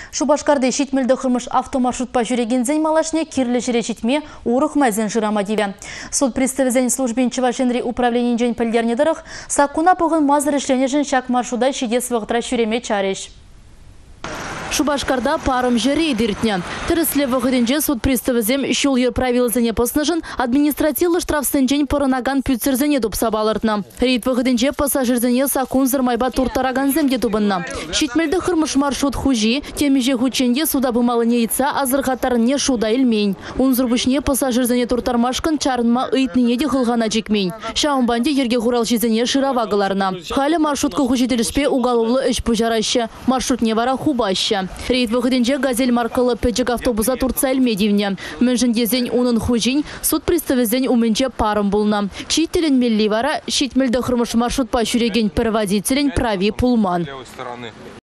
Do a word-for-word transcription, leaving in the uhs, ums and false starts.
Шубашкарды шитмелді қырмыш автомаршрутпа жүрегензен малашне кирлі жире шитме урық мәзін жырама деве. Суд приставызен службенчива женри управленин жен пілдерне дырық, сақуна бұғын мазыр ішлене жын шак маршруда шидес вғытра шүреме чареш. Шубашкарда парым жері едіртне. Тірісле вғыденже суд приставызем шул ер правилызыне посныжын административлы штрафсынжен порынаган пүтсірзіне дұпса балыртна. Рейд вғыденже пассажирзіне сакун зырмайба туртараган земде дұбынна. Шитмелді қырмыш маршрут хужи, темеже хученде суда бымалыне етса азырғатарыне шуда илмейн. Унзырбышне пассажирзіне туртармашкан чарынма ыйтныне де қылғана жекмейн. Шаумбанде ерге хурал жезіне шыравағыларына. Халі маршрутка хужителіспе уголовлы үш пұжарашы. Маршрутне вара хубашы. Рейд вғыденже газель маркалы пэджик автобуса турца әлмедивне. Мүнжіндезен унын хужин суд приставызен уменже парым булна. Чителен мелли вара, шитмелді қырмыш маршрутпа жүреген проводителен прави пулман.